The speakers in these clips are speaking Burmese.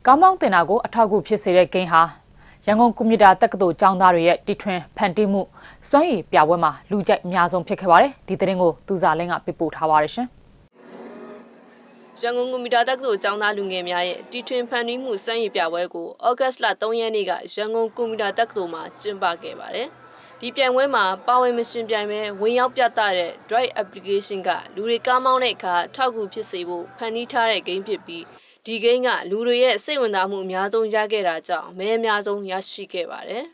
ကောင်းမောင်းတင်တာကိုအထောက်အကူဖြစ်စေတဲ့ဂိမ်းဟာရန်ကုန်ကွန်ပျူတာတက္ကသိုလ်ကျောင်းသားတွေရဲ့တီထွင်ဖန်တီးမှုစွမ်းရည်ပြပွဲမှာလူကြိုက်အများဆုံးဖြစ်ခဲ့ပါတယ်ဒီသတင်းကိုသူစာလင်းကပြပို့ထားပါတယ်ရှင်ရန်ကုန်ကွန်ပျူတာတက္ကသိုလ်ကျောင်းသားလူငယ်များရဲ့တီထွင်ဖန်တီးမှုစွမ်းရည်ပြပွဲကိုဩဂတ်စ်လ3ရက်နေ့ကရန်ကုန်ကွန်ပျူတာတက္ကသိုလ်မှာကျင်းပခဲ့ပါတယ်ဒီပြိုင်ပွဲမှာပါဝင်မရှင်ပြိုင်ပွဲဝင်ရောက်ပြသတဲ့ Drive application ကလူတွေကားမောင်းတဲ့အခါထောက်ကူဖြစ်စေဖို့ဖန်တီးထားတဲ့ဂိမ်းဖြစ်ပြီးဒီဂိမ်းကလူတွေရဲ့စိတ်ဝင်စားမှုအများဆုံးရခဲ့တာကြောင့်မဲအများဆုံးရရှိခဲ့ပါတယ်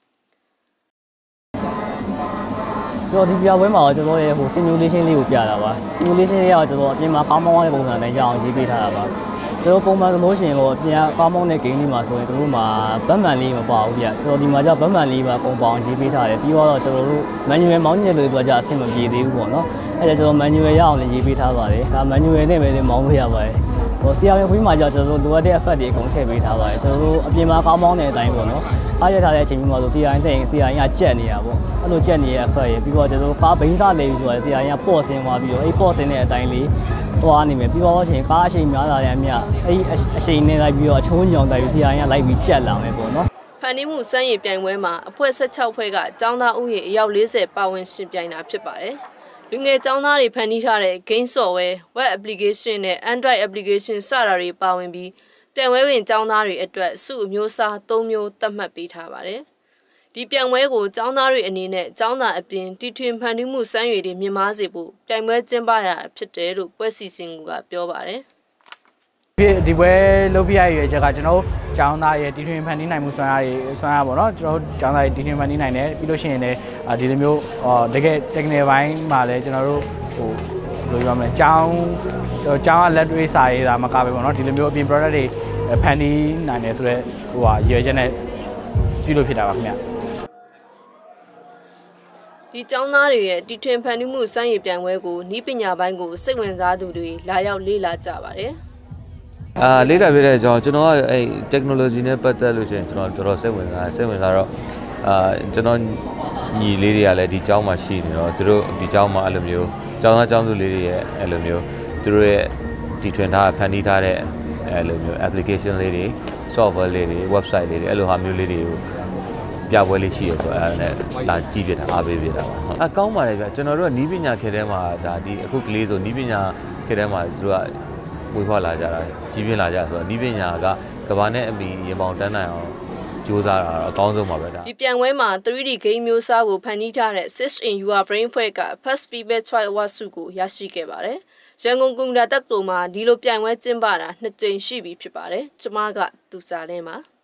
ကျွန်တော်ဒီပြပွဲမှာကျွန်တော်ရဲ့simulation လေးကိုပြတာပါ simulation လေးကကျွန်တော်အပြင်မှာကားမောင်းတဲ့ပုံစံတိုင်းကြအောင်ရေးပေးထားတာပါကျွန်တော်ပုံမှန် promotion ကိုအပြင်ကားမောင်းတဲ့ game လေးမှာဆိုရင်တို့မှာဘတ်မှန်လေးမပါဘူးဗျကျွန်တော်ဒီမှာကျဘတ်မှန်လေးမှာပုံပေါင်းရေးပေးထားတယ်ပြီးတော့ကျွန်တော်တို့ manual မောင်းညက်လို့ပြောကြအဆင်မပြေသေးဘူးပေါ့နော်အဲ့ဒါကျွန်တော် manual ရအောင်လည်းရေးပေးထားပါတယ်ဒါ manual နဲ့ပဲမောင်းလို့ရပါတယ်ဆရာဝန်ခွေးမှာကျွန်တော်တို့လိုအပ်တဲ့ effect တွေအကုန်ထည့်ပေးထားပါတယ်ကျွန်တော်တို့အပြင်မှာကားမောင်းတဲ့အတိုင်းပေါ့နော်အားရထားတဲ့အချိန်မျိုးမှာဆိုဆရာရင်တဲ့ဆရာရင်ကကြက်နေတာပေါ့အဲ့လိုကြက်နေတဲ့ effect ရပြီးတော့ကျွန်တော်တို့ကားဘိန်းစားလေပြီးဆိုတော့ဆရာရင်ကပေါ့ဆင်းသွားပြီးတော့အဲ့ပေါ့ဆင်းတဲ့အတိုင်းလေးသွားနေမယ်ပြီးတော့အချိန်ကားအချိန်များလာတဲ့အမြအဲ့အချိန်နဲ့လိုက်ပြီးတော့အချိုးညောင်တိုင်းဆရာရင်ကလိုက်ပြီးကြက်လာမယ်ပေါ့နော်ဖန်တီးမှုစွမ်းရည်ပြိုင်ပွဲမှာအဖွဲ့16ဖွဲ့ကကျောင်းသားဥယျာဉ်အယောက်40ပါဝင်ရှင်ပြိုင်တာဖြစ်ပါတယ်လူငယ်ကျောင်းသားတွေဖန်တီးထားတဲ့ game software, web application နဲ့ Android application စတာတွေပါဝင်ပြီးပြိုင်ပွဲဝင်ကျောင်းသားတွေအတွက်စုအမျိုးအစား3မျိုးသတ်မှတ်ပေးထားပါတယ်ဒီပြိုင်ပွဲကိုကျောင်းသားတွေအနေနဲ့ကျောင်းသားအပြင်တီထွင်ဖန်တီးမှုစွမ်းရည်တွေမြင့်မားစေဖို့ပြိုင်ပွဲကျင်းပရတာဖြစ်တယ်လို့ပွဲစီစဉ်ကပြောပါတယ်ဒီပွဲလုပ်ပြရရဲ့ချက်ကကျွန်တော်ကျောင်းသားရဲ့တီထွင်ဖန်တီးနိုင်မှုစွမ်းရပေါ့နော်ကျွန်တော်ကျောင်းသားရဲ့တီထွင်ဖန်တီးနိုင်တယ်ပြီးလို့ရှိရင်လည်းဒီလိုမျိုးတကယ် technical ဘိုင်းမှာလည်းကျွန်တော်တို့ဘယ်လိုပြောမလဲကျောင်းကလက်တွေ့စာရေးတာမကပဲပေါ့နော်ဒီလိုမျိုးအပြင် product တွေဖန်တီးနိုင်တယ်ဆိုတော့ရည်ရွယ်ချက်နဲ့ပြုလုပ်ဖြစ်တာပါခင်ဗျဒီကျောင်းသားတွေရဲ့တီထွင်ဖန်တီးမှုစွမ်းရည်ပြိုင်ပွဲကိုနည်းပညာပိုင်းကိုစိတ်ဝင်စားသူတွေလာရောက်လေ့လာကြပါတယ်လေးလာပြတဲ့အကြောင်းကျွန်တော်ကအဲ့ technology နဲ့ပတ်သက်လို့ရှိရင်ကျွန်တော်တော်တော်စိတ်ဝင်စားတော့ကျွန်တော်ညီလေးတွေကလည်းဒီကျောင်းမှာရှိနေတော့သူတို့ဒီကျောင်းမှာအဲ့လိုမျိုးကျောင်းသားကျောင်းသူလေးတွေရဲ့အဲ့လိုမျိုးသူတို့ရဲ့ဒီထွင်ထားဖန်တီးထားတဲ့အဲ့လိုမျိုး application လေးတွေ software လေးတွေ website လေးတွေအဲ့လိုဟာမျိုးလေးတွေကိုပြပွဲလေးရှိရဆိုအဲ့ဒါနဲ့လာကြည့်ပြတာအားပေးပြတာပါအကောင်းပါတယ်ဗျကျွန်တော်တို့ကနီးပညာခေတ်ထဲမှာဒါဒီအခုကလေးဆိုနီးပညာခေတ်ထဲမှာသူတို့ကဝေဖွာလာကြတာကြီးပြင်းလာကြဆိုတော့နီးပညာကကဘာနဲ့အမီရင်ပေါင်တန်းနိုင်အောင်စူးစမ်းတာအကောင်းဆုံးပါပဲဒါဒီပြိုင်ပွဲမှာ 3D game မျိုးစားကိုဖန်တီးထားတဲ့ Sys in Your Brain ဖွဲ့က First Feedback Choice Award ဆုကိုရရှိခဲ့ပါတယ်ရန်ကုန်ကွန်ပျူတာတက္ကသိုလ်မှာဒီလိုပြိုင်ပွဲကျင်းပတာ2ကြိမ်ရှိပြီဖြစ်ပါတယ်ကျမကသူစာလင်းပါ